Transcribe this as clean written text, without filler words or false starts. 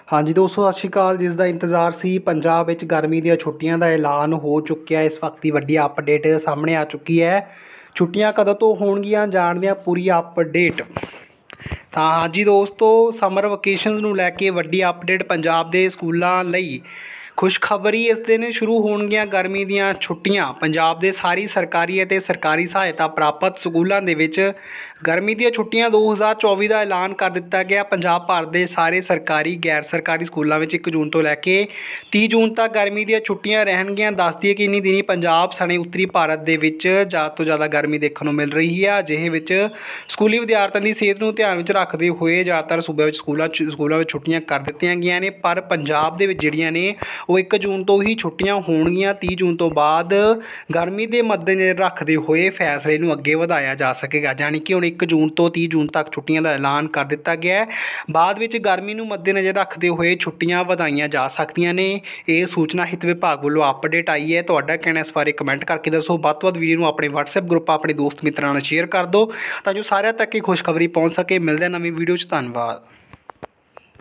हाँ जी दोस्तों, सत श्री अकाल। जिस दा इंतज़ार सी पंजाब विच गर्मी दी छुट्टियां दा ऐलान हो चुक्या। इस वक्त की वड्डी अपडेट सामने आ चुकी है। छुट्टियां कदों तो होणगियां जाणदे हां पूरी अपडेट। ਤਾਂ ਹਾਂਜੀ ਦੋਸਤੋ, ਸਮਰ ਵਕੇਸ਼ਨਸ ਨੂੰ ਲੈ ਕੇ ਵੱਡੀ ਅਪਡੇਟ ਪੰਜਾਬ ਦੇ ਸਕੂਲਾਂ ਲਈ। ਖੁਸ਼ਖਬਰੀ, ਇਸ ਦਿਨ ਸ਼ੁਰੂ ਹੋਣਗੀਆਂ ਗਰਮੀ ਦੀਆਂ ਛੁੱਟੀਆਂ। ਪੰਜਾਬ ਦੇ ਸਾਰੀ ਸਰਕਾਰੀ ਅਤੇ ਸਰਕਾਰੀ ਸਹਾਇਤਾ ਪ੍ਰਾਪਤ ਸਕੂਲਾਂ ਦੇ ਵਿੱਚ ਗਰਮੀ ਦੀਆਂ ਛੁੱਟੀਆਂ 2024 ਦਾ ਐਲਾਨ ਕਰ ਦਿੱਤਾ ਗਿਆ। ਪੰਜਾਬ ਭਰ ਦੇ ਸਾਰੇ ਸਰਕਾਰੀ ਗੈਰ ਸਰਕਾਰੀ ਸਕੂਲਾਂ ਵਿੱਚ 1 ਜੂਨ ਤੋਂ ਲੈ ਕੇ 30 ਜੂਨ ਤੱਕ ਗਰਮੀ ਦੀਆਂ ਛੁੱਟੀਆਂ ਰਹਿਣਗੀਆਂ। ਦੱਸ ਦਈਏ ਕਿ ਇੰਨੀ ਦਿਨੀ ਪੰਜਾਬ ਸਣੇ ਉੱਤਰੀ ਭਾਰਤ ਦੇ ਵਿੱਚ ਜ਼ਿਆਦਾ ਤੋਂ ਜ਼ਿਆਦਾ ਗਰਮੀ ਦੇਖਣ ਨੂੰ ਮਿਲ ਰਹੀ ਹੈ। ਅਜਿਹੇ ਵਿੱਚ ਸਕੂਲੀ ਵਿਦਿਆਰਥੀਆਂ ਦੀ ਸਿਹਤ ਨੂੰ ਧਿਆਨ ਵਿੱਚ ਰੱਖਦੇ ਹੋਏ ਜ਼ਿਆਦਾਤਰ ਸੂਬਿਆਂ ਵਿੱਚ ਸਕੂਲਾਂ ਵਿੱਚ ਛੁੱਟੀਆਂ ਕਰ ਦਿੱਤੀਆਂ ਗਈਆਂ ਨੇ। ਪਰ ਪੰਜਾਬ ਦੇ ਵਿੱਚ ਜਿਹੜੀਆਂ ਨੇ ਉਹ 1 ਜੂਨ ਤੋਂ ਹੀ ਛੁੱਟੀਆਂ ਹੋਣਗੀਆਂ। 30 ਜੂਨ ਤੋਂ ਬਾਅਦ ਗਰਮੀ ਦੇ ਮੱਦੇਨਜ਼ਰ ਰੱਖਦੇ ਹੋਏ ਫੈਸਲੇ ਨੂੰ ਅੱਗੇ ਵਧਾਇਆ ਜਾ ਸਕੇਗਾ। ਯਾਨੀ ਕਿ ਹੁਣ 1 ਜੂਨ ਤੋਂ 30 ਜੂਨ ਤੱਕ ਛੁੱਟੀਆਂ ਦਾ ਐਲਾਨ ਕਰ ਦਿੱਤਾ ਗਿਆ ਹੈ। ਬਾਅਦ ਵਿੱਚ ਗਰਮੀ ਨੂੰ ਮੱਦੇਨਜ਼ਰ ਰੱਖਦੇ ਹੋਏ ਛੁੱਟੀਆਂ ਵਧਾਈਆਂ ਜਾ ਸਕਦੀਆਂ ਨੇ। ਇਹ ਸੂਚਨਾ ਹਿੱਤ ਵਿਭਾਗ ਵੱਲੋਂ ਅਪਡੇਟ ਆਈ ਹੈ। ਤੁਹਾਡਾ ਕਹਿਣਾ ਇਸ ਬਾਰੇ ਕਮੈਂਟ ਕਰਕੇ ਦੱਸੋ। ਵੱਧ ਤੋਂ ਵੱਧ ਵੀਡੀਓ ਨੂੰ ਆਪਣੇ WhatsApp ਗਰੁੱਪ, ਆਪਣੇ ਦੋਸਤ ਮਿੱਤਰਾਂ ਨਾਲ ਸ਼ੇਅਰ ਕਰ ਦਿਓ ਤਾਂ ਜੋ ਸਾਰਿਆਂ ਤੱਕ ਇਹ ਖੁਸ਼ਖਬਰੀ ਪਹੁੰਚ ਸਕੇ। ਮਿਲਦੇ ਹਾਂ ਨਵੀਂ ਵੀਡੀਓ 'ਚ। ਧੰਨਵਾਦ।